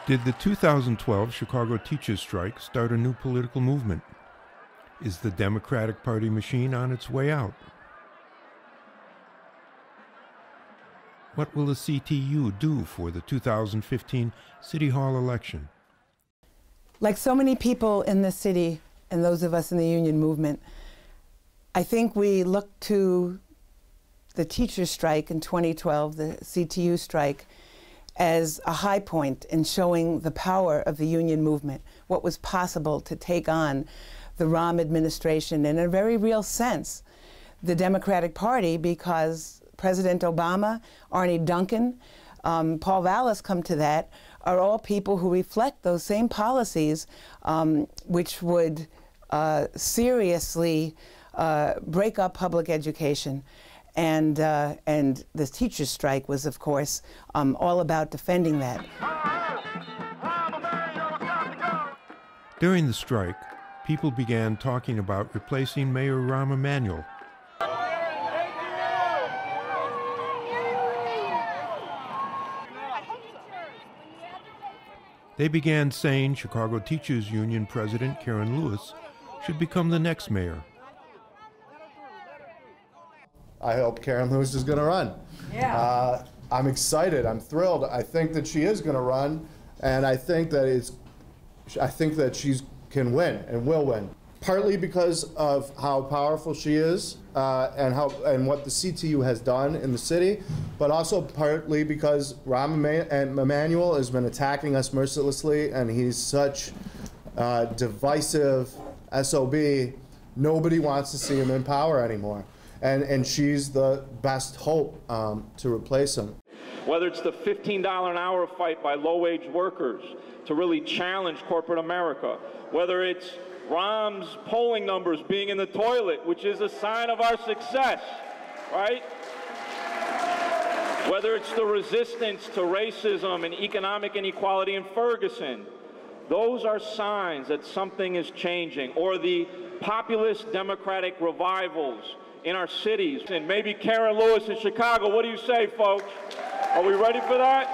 Did the 2012 Chicago teachers' strike start a new political movement? Is the Democratic Party machine on its way out? What will the CTU do for the 2015 City Hall election? Like so many people in the city and those of us in the union movement, I think we look to the teachers' strike in 2012, the CTU strike, as a high point in showing the power of the union movement, what was possible to take on the Rahm administration, and in a very real sense, the Democratic Party, because President Obama, Arne Duncan, Paul Vallis, come to that, are all people who reflect those same policies which would seriously break up public education. And the teachers' strike was, of course, all about defending that. During the strike, people began talking about replacing Mayor Rahm Emanuel. They began saying Chicago Teachers Union President Karen Lewis should become the next mayor. I hope Karen Lewis is going to run. Yeah. I'm excited. I'm thrilled. I think that she is going to run, and I think that she can win and will win. Partly because of how powerful she is and what the CTU has done in the city, but also partly because Rahm Emanuel has been attacking us mercilessly, and he's such divisive SOB. Nobody wants to see him in power anymore. And she's the best hope to replace him. Whether it's the $15 an hour fight by low-wage workers to really challenge corporate America, whether it's Rahm's polling numbers being in the toilet, which is a sign of our success, right? Whether it's the resistance to racism and economic inequality in Ferguson, those are signs that something is changing. Or the populist democratic revivals in our cities, and maybe Karen Lewis in Chicago. What do you say, folks? Are we ready for that?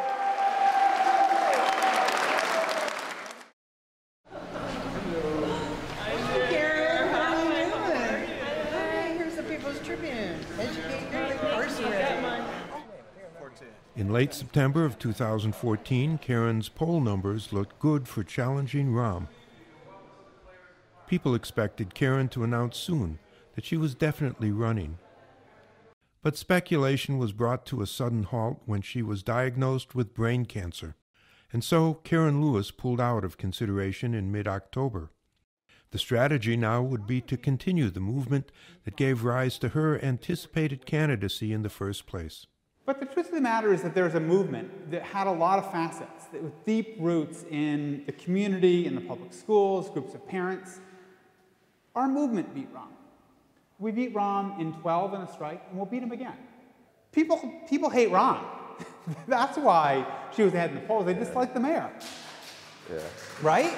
Hi, Karen. How are you doing? Hi, here's the People's Tribune. Educate your incarcerated. In late September of 2014, Karen's poll numbers looked good for challenging Rahm. People expected Karen to announce soon that she was definitely running. But speculation was brought to a sudden halt when she was diagnosed with brain cancer, and so Karen Lewis pulled out of consideration in mid-October. The strategy now would be to continue the movement that gave rise to her anticipated candidacy in the first place. But the truth of the matter is that there's a movement that had a lot of facets, that with deep roots in the community, in the public schools, groups of parents. Our movement beat Rahm. We beat Rahm in 12 in a strike, and we'll beat him again. People hate Rahm. That's why she was ahead in the polls. They dislike the mayor. Yeah. Right?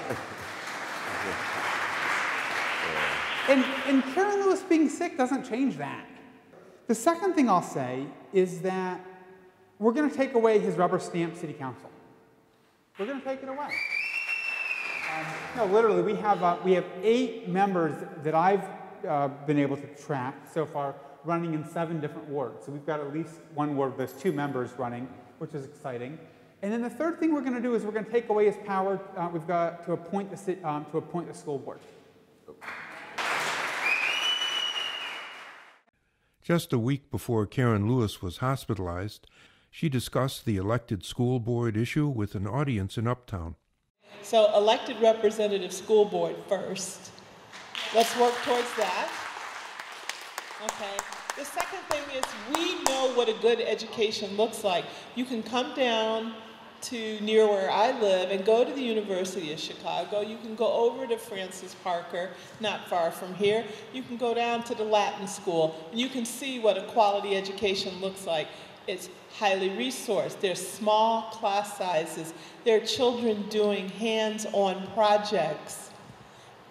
And Karen Lewis being sick doesn't change that. The second thing I'll say is that we're going to take away his rubber stamp city council. We're going to take it away. No, literally, we have 8 members that I've been able to track so far, running in 7 different wards. So we've got at least one ward with 2 members running, which is exciting. And then the third thing we're going to do is we're going to take away his power. We've got to appoint the school board. Just a week before Karen Lewis was hospitalized, she discussed the elected school board issue with an audience in Uptown. So elected representative school board first. Let's work towards that. Okay. The second thing is we know what a good education looks like. You can come down to near where I live and go to the University of Chicago. You can go over to Francis Parker, not far from here. You can go down to the Latin School, and you can see what a quality education looks like. It's highly resourced. There's small class sizes. There are children doing hands-on projects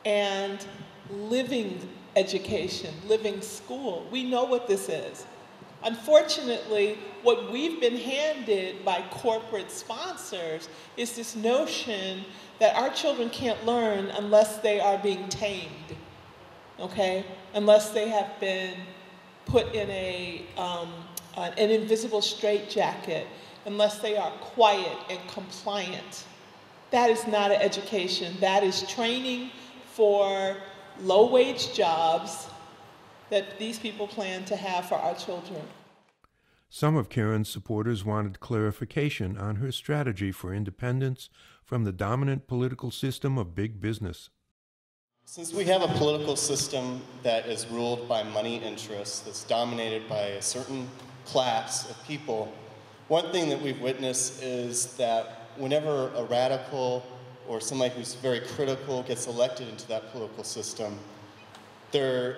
and living education, living school. We know what this is. Unfortunately, what we've been handed by corporate sponsors is this notion that our children can't learn unless they are being tamed, okay? Unless they have been put in an invisible straitjacket, unless they are quiet and compliant. That is not an education. That is training for low-wage jobs that these people plan to have for our children. Some of Karen's supporters wanted clarification on her strategy for independence from the dominant political system of big business. Since we have a political system that is ruled by money interests, that's dominated by a certain class of people, one thing that we've witnessed is that whenever a radical or somebody who's very critical gets elected into that political system, they're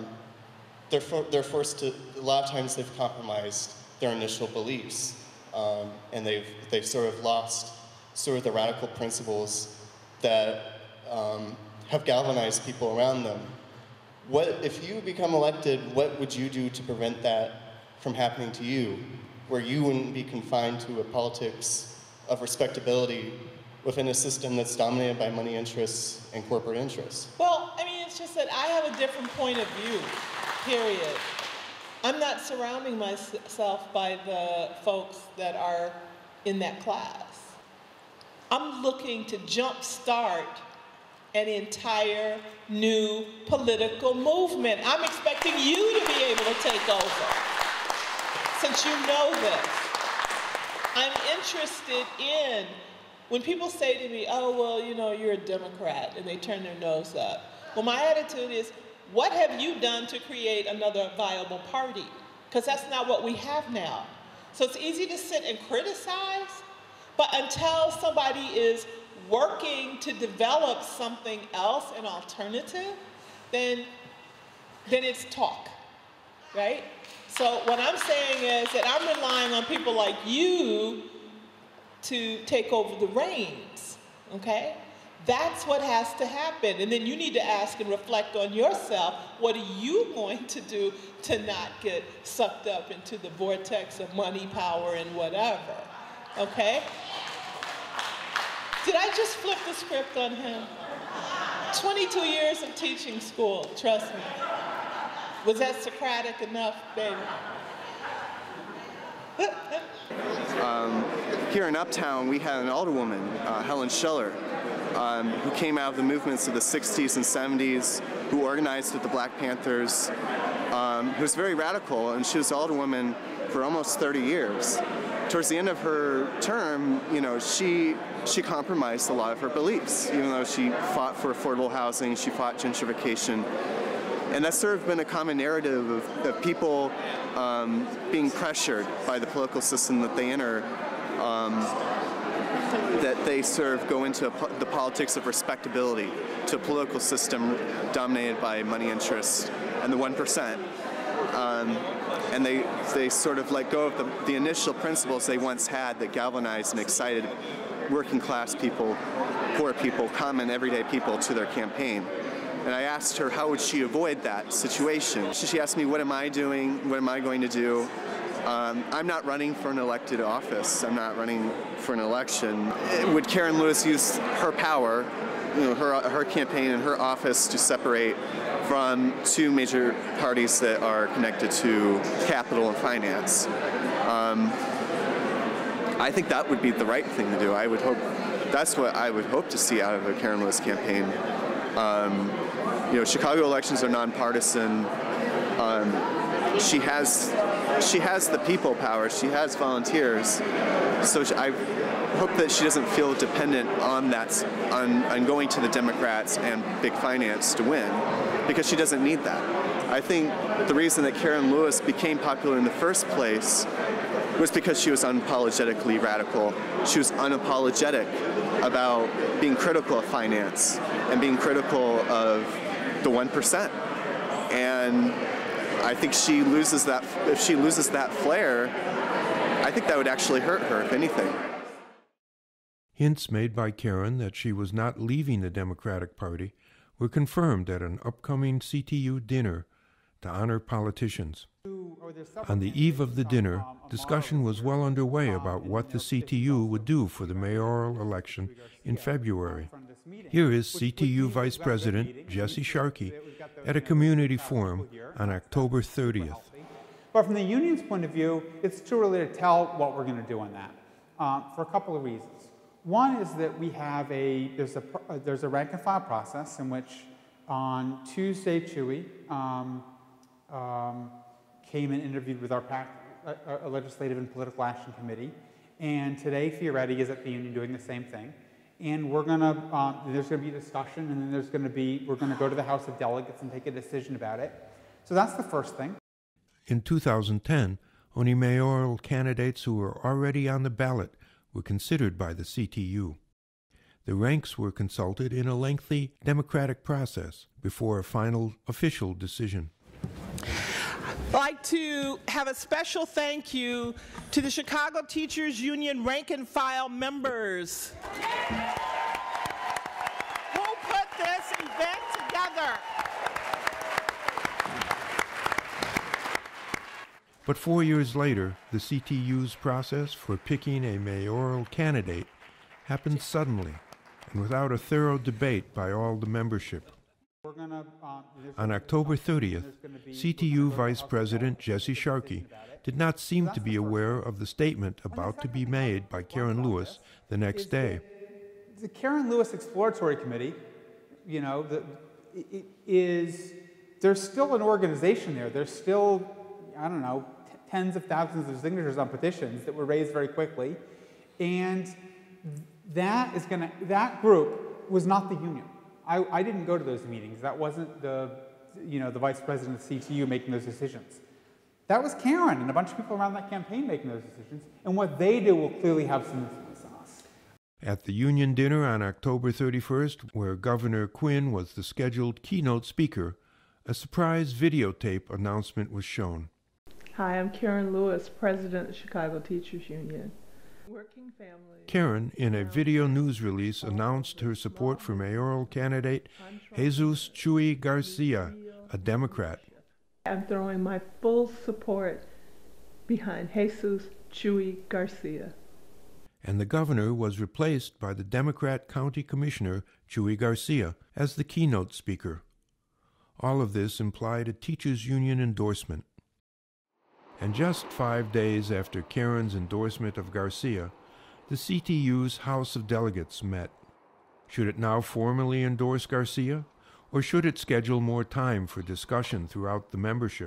forced to, a lot of times they've compromised their initial beliefs, and they've sort of lost sort of the radical principles that have galvanized people around them. What, if you become elected, what would you do to prevent that from happening to you, where you wouldn't be confined to a politics of respectability within a system that's dominated by money interests and corporate interests? Well, I mean, it's just that I have a different point of view, period. I'm not surrounding myself by the folks that are in that class. I'm looking to jumpstart an entire new political movement. I'm expecting you to be able to take over, since you know this. I'm interested in, when people say to me, oh, well, you know, you're a Democrat, and they turn their nose up. Well, my attitude is, what have you done to create another viable party? Because that's not what we have now. So it's easy to sit and criticize, but until somebody is working to develop something else, an alternative, then it's talk, right? So what I'm saying is that I'm relying on people like you to take over the reins, okay? That's what has to happen. And then you need to ask and reflect on yourself, what are you going to do to not get sucked up into the vortex of money, power, and whatever, okay? Did I just flip the script on him? 22 years of teaching school, trust me. Was that Socratic enough, baby? Here in Uptown, we had an alderwoman, Helen Schiller, who came out of the movements of the 60s and 70s, who organized with the Black Panthers, who was very radical, and she was alderwoman for almost 30 years. Towards the end of her term, you know, she compromised a lot of her beliefs, even though she fought for affordable housing, she fought gentrification. And that's sort of been a common narrative of people being pressured by the political system that they enter, that they sort of go into the politics of respectability, to a political system dominated by money interests and the 1%. And they sort of let go of the initial principles they once had that galvanized and excited working class people, poor people, common everyday people to their campaign. And I asked her how would she avoid that situation. She asked me, what am I doing? What am I going to do? I'm not running for an elected office. I'm not running for an election. Would Karen Lewis use her power, you know, her campaign and her office to separate from two major parties that are connected to capital and finance? I think that would be the right thing to do. I would hope, that's what I would hope to see out of a Karen Lewis campaign. You know, Chicago elections are nonpartisan. She has the people power. She has volunteers. So I hope that she doesn't feel dependent on that, on going to the Democrats and big finance to win, because she doesn't need that. I think the reason that Karen Lewis became popular in the first place was because she was unapologetically radical. She was unapologetic about being critical of finance and being critical of the 1%. And I think she loses that, if she loses that flair, I think that would actually hurt her, if anything. Hints made by Karen that she was not leaving the Democratic Party were confirmed at an upcoming CTU dinner to honor politicians. On the eve of the dinner, discussion was well underway about what the CTU would do for the mayoral election in February. Here is CTU Vice President Jesse Sharkey at a community forum on October 30th. But from the union's point of view, it's too early to tell what we're going to do on that for a couple of reasons. One is that we have there's a rank and file process in which on Tuesday, Chuy came and interviewed with our Legislative and Political Action Committee, and today Fioretti is at the union doing the same thing. And we're gonna there's going to be a discussion, and then we're going to go to the House of Delegates and take a decision about it. So that's the first thing. In 2010, only mayoral candidates who were already on the ballot were considered by the CTU. The ranks were consulted in a lengthy democratic process before a final official decision. I'd like to have a special thank you to the Chicago Teachers Union rank and file members who put this event together. But 4 years later, the CTU's process for picking a mayoral candidate happened suddenly and without a thorough debate by all the membership. On October 30th, CTU Vice President Jesse Sharkey did not seem to be aware of the statement about to be made by Karen Lewis the next day. The Karen Lewis Exploratory Committee, there's still an organization there. There's still, I don't know, tens of thousands of signatures on petitions that were raised very quickly. And that group was not the union. I didn't go to those meetings. That wasn't the vice president of CTU making those decisions. That was Karen and a bunch of people around that campaign making those decisions. And what they do will clearly have some influence on us. At the union dinner on October 31st, where Governor Quinn was the scheduled keynote speaker, a surprise videotape announcement was shown. Hi, I'm Karen Lewis, president of the Chicago Teachers Union. Working family. Karen, in a video news release, announced her support for mayoral candidate Jesus Chuy Garcia, a Democrat. I'm throwing my full support behind Jesus Chuy Garcia. And the governor was replaced by the Democrat County Commissioner Chuy Garcia as the keynote speaker. All of this implied a teachers' union endorsement. And just 5 days after Karen's endorsement of Garcia, the CTU's House of Delegates met. Should it now formally endorse Garcia, or should it schedule more time for discussion throughout the membership?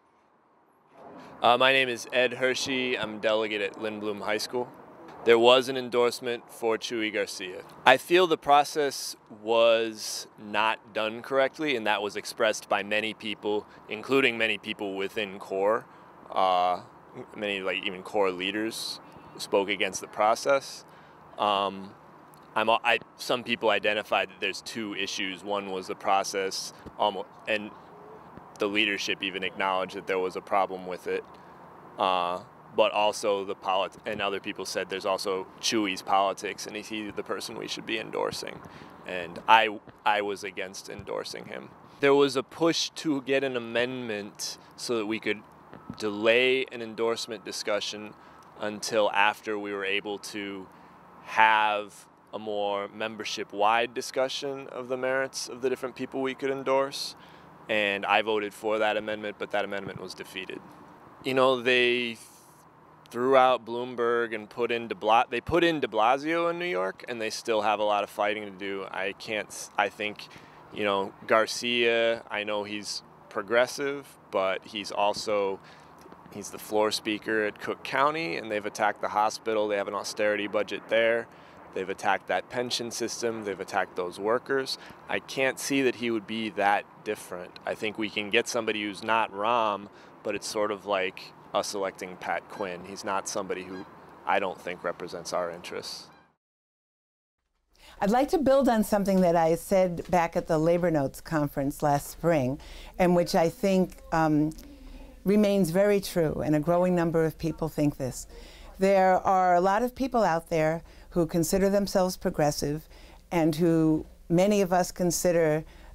My name is Ed Hershey. I'm a delegate at Lindblom High School. There was an endorsement for Chuy Garcia. I feel the process was not done correctly, and that was expressed by many people, including many people within CORE. Many, even CORE leaders spoke against the process. Some people identified that there's two issues. One was the process, and the leadership even acknowledged that there was a problem with it. But also and other people said there's also Chuy's politics, and he's the person we should be endorsing. And I was against endorsing him. There was a push to get an amendment so that we could delay an endorsement discussion until after we were able to have a more membership-wide discussion of the merits of the different people we could endorse. And I voted for that amendment, but that amendment was defeated. They threw out Bloomberg and put in de Blasio in New York, and they still have a lot of fighting to do. I think, Garcia, I know he's progressive, but he's the floor speaker at Cook County, and they've attacked the hospital. They have an austerity budget there. They've attacked that pension system. They've attacked those workers. I can't see that he would be that different. I think we can get somebody who's not Rahm, but it's sort of like us electing Pat Quinn. He's not somebody who I don't think represents our interests. I'd like to build on something that I said back at the Labor Notes conference last spring, and which I think remains very true, and a growing number of people think this. There are a lot of people out there who consider themselves progressive and who many of us consider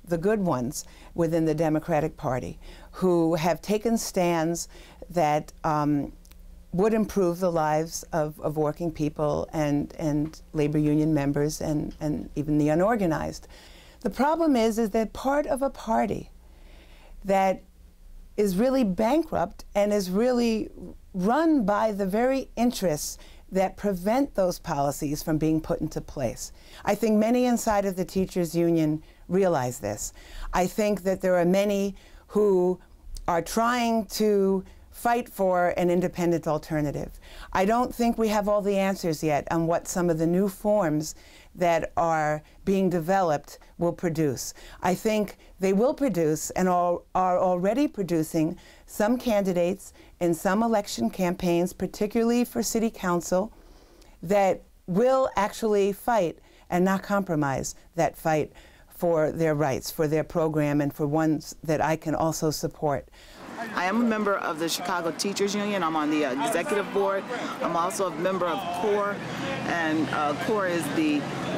the good ones within the Democratic Party who have taken stands that would improve the lives of working people and labor union members and even the unorganized. The problem is that part of a party that is really bankrupt and is really run by the very interests that prevent those policies from being put into place. I think many inside of the teachers' union realize this. I think that there are many who are trying to fight for an independent alternative. I don't think we have all the answers yet on what some of the new forms that are being developed will produce. I think they will produce and are already producing some candidates in some election campaigns, particularly for city council, that will actually fight and not compromise that fight for their rights, for their program, and for ones that I can also support. I am a member of the Chicago Teachers Union. I'm on the executive board. I'm also a member of CORE, and CORE is the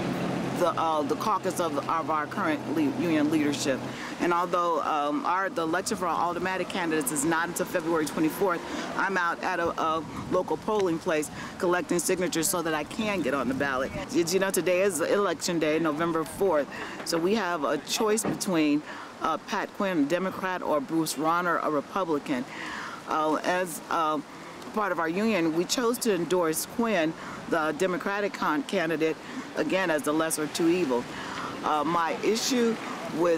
caucus of our current union leadership. And although the election for our automatic candidates is not until February 24th, I'm out at a local polling place collecting signatures so that I can get on the ballot. You know, today is election day, November 4th, so we have a choice between Pat Quinn, a Democrat, or Bruce Rauner, a Republican. As part of our union, we chose to endorse Quinn, the Democratic candidate, again, as the lesser of two evils. My issue with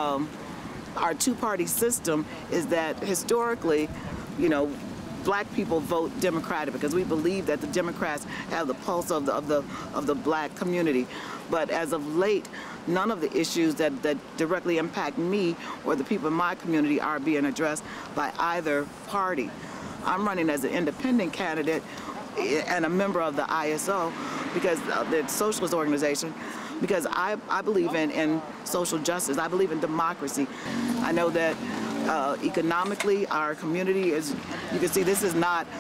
our two-party system is that historically, you know, black people vote Democratic because we believe that the Democrats have the pulse of the black community. But as of late, none of the issues that directly impact me or the people in my community are being addressed by either party. I'm running as an independent candidate and a member of the ISO, because the socialist organization, because I believe in social justice. I believe in democracy. I know that economically our community is, you can see this is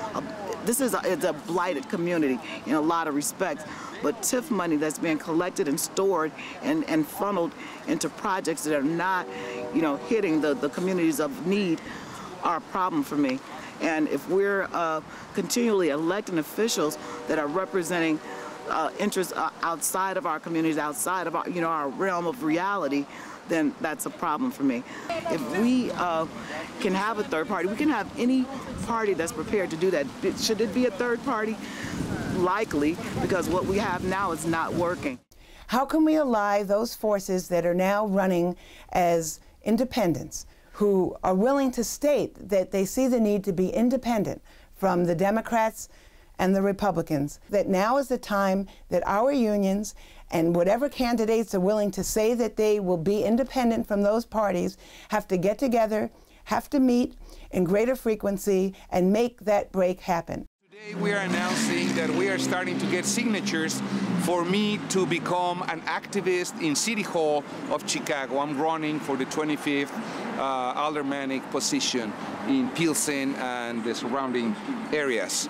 it's a blighted community in a lot of respects. But TIF money that's being collected and stored and funneled into projects that are not, you know, hitting the communities of need are a problem for me. And if we're continually electing officials that are representing interests outside of our communities, outside of our, you know, our realm of reality, then that's a problem for me. If we can have a third party, we can have any party that's prepared to do that. Should it be a third party? Likely, because what we have now is not working. How can we ally those forces that are now running as independents, who are willing to state that they see the need to be independent from the Democrats and the Republicans, that now is the time that our unions and whatever candidates are willing to say that they will be independent from those parties have to get together, have to meet in greater frequency, and make that break happen. Today we are announcing that we are starting to get signatures for me to become an activist in City Hall of Chicago. I'm running for the 25th aldermanic position in Pilsen and the surrounding areas.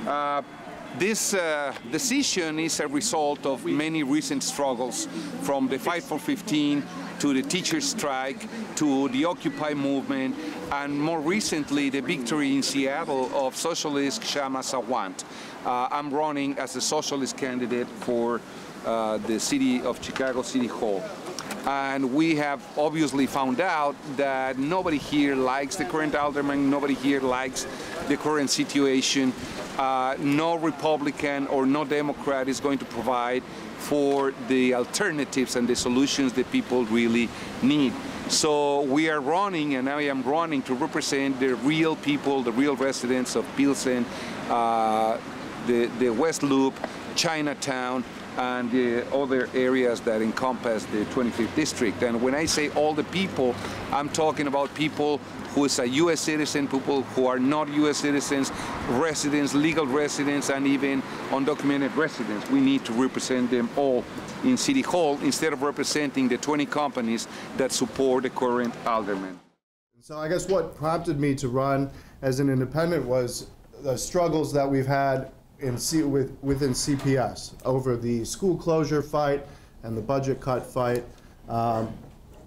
This decision is a result of many recent struggles, from the Fight for 15 to the teachers' strike to the Occupy movement, and more recently the victory in Seattle of socialist Kshama Sawant. I'm running as a socialist candidate for the city of Chicago City Hall. And we have obviously found out that nobody here likes the current alderman, nobody here likes the current situation. No Republican or no Democrat is going to provide for the alternatives and the solutions that people really need. So we are running, and I am running to represent the real people, the real residents of Pilsen, the West Loop, Chinatown, and the other areas that encompass the 25th district. And when I say all the people, I'm talking about people who is a U.S. citizen, people who are not U.S. citizens, residents, legal residents, and even undocumented residents. We need to represent them all in City Hall instead of representing the 20 companies that support the current alderman. So I guess what prompted me to run as an independent was the struggles that we've had within CPS over the school closure fight and the budget cut fight.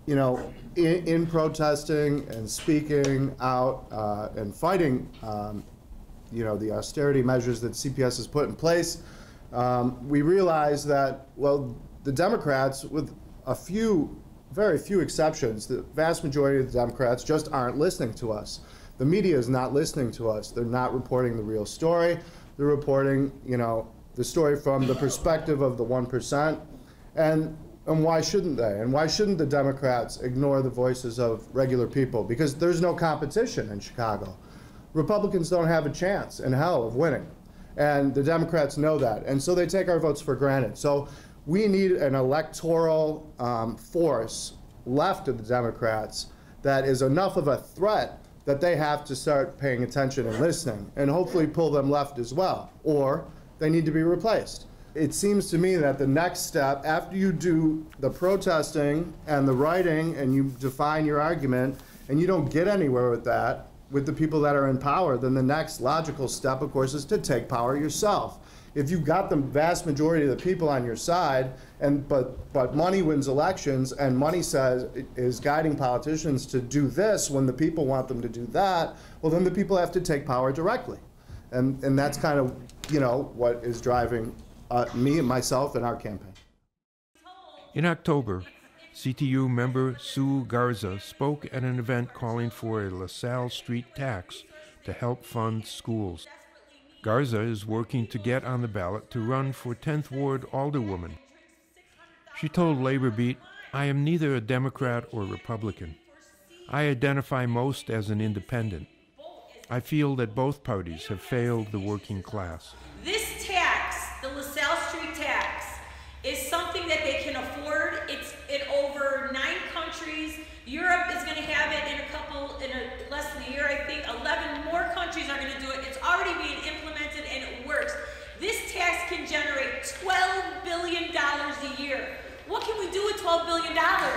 you know, in protesting and speaking out and fighting, you know, the austerity measures that CPS has put in place, we realize that, well, the Democrats, with a few, very few exceptions, the vast majority of the Democrats just aren't listening to us. The media is not listening to us. They're not reporting the real story. They're reporting, you know, the story from the perspective of the 1%. And why shouldn't they? And why shouldn't the Democrats ignore the voices of regular people? Because there's no competition in Chicago. Republicans don't have a chance in hell of winning. And the Democrats know that. And so they take our votes for granted. So we need an electoral force left of the Democrats that is enough of a threat that they have to start paying attention and listening, and hopefully pull them left as well, or they need to be replaced. It seems to me that the next step, after you do the protesting and the writing and you define your argument, and you don't get anywhere with that, with the people that are in power, then the next logical step, of course, is to take power yourself. If you've got the vast majority of the people on your side, but money wins elections, and money is guiding politicians to do this when the people want them to do that, well, then the people have to take power directly. And that's kind of, you know, what is driving me and myself in our campaign. In October, CTU member Chuy Garcia spoke at an event calling for a LaSalle Street tax to help fund schools. Garza is working to get on the ballot to run for 10th Ward Alderwoman. She told Labor Beat, "I am neither a Democrat or Republican. I identify most as an independent. I feel that both parties have failed the working class." This tax, the LaSalle Street tax, is something that they can afford. It's in over 9 countries. Europe is going to have it in less than a year, I think. 11 more countries are going to do it. It's already being implemented and it works. This tax can generate $12 billion a year. What can we do with $12 billion? It can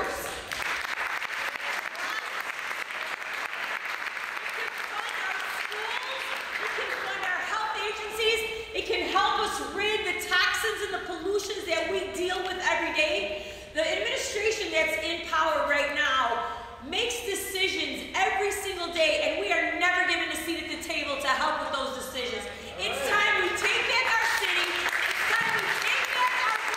fund our health agencies. It can help us rid the toxins and the pollutions that we deal with every day. The administration that's in power right now makes decisions every single day, and we are never given a seat at the table to help with those decisions. It's time we take back our city. It's time we take back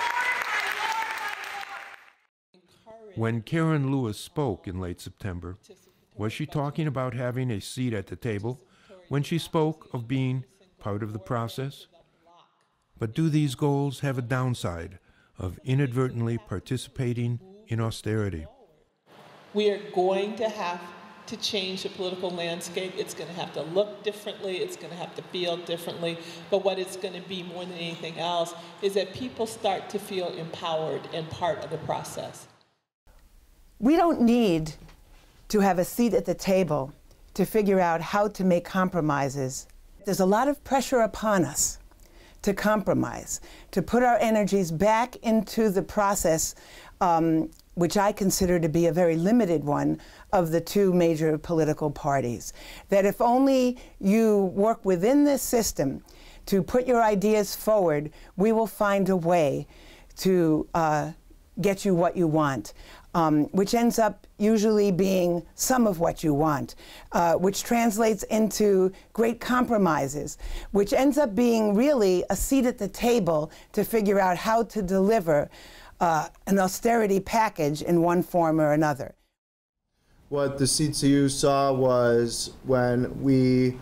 our Lord. When Karen Lewis spoke in late September, was she talking about having a seat at the table when she spoke of being part of the process? But do these goals have a downside of inadvertently participating in austerity? We are going to have to change the political landscape. It's going to have to look differently. It's going to have to feel differently. But what it's going to be more than anything else is that people start to feel empowered and part of the process. We don't need to have a seat at the table to figure out how to make compromises. There's a lot of pressure upon us to compromise, to put our energies back into the process, which I consider to be a very limited one, of the 2 major political parties. That if only you work within this system to put your ideas forward, we will find a way to get you what you want, which ends up usually being some of what you want, which translates into great compromises, which ends up being really a seat at the table to figure out how to deliver an austerity package in one form or another. What the CTU saw was when we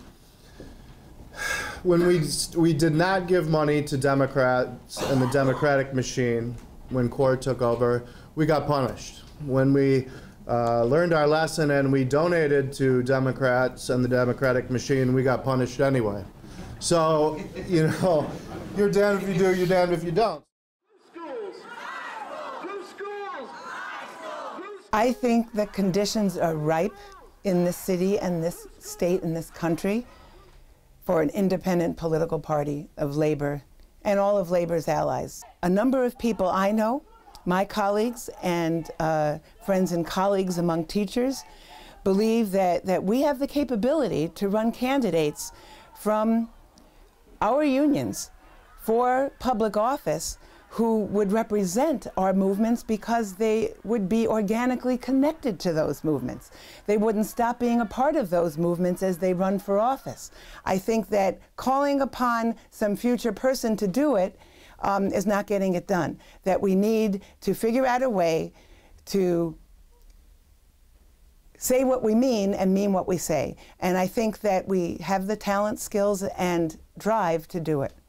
did not give money to Democrats and the Democratic machine when CORE took over, we got punished. When we learned our lesson and we donated to Democrats and the Democratic machine, we got punished anyway. So, you know, you're damned if you do, you're damned if you don't. I think that conditions are ripe in this city and this state and this country for an independent political party of labor and all of labor's allies. A number of people I know, my colleagues and friends and colleagues among teachers, believe that we have the capability to run candidates from our unions for public office who would represent our movements because they would be organically connected to those movements. They wouldn't stop being a part of those movements as they run for office. I think that calling upon some future person to do it is not getting it done. That we need to figure out a way to say what we mean and mean what we say. And I think that we have the talent, skills, and drive to do it.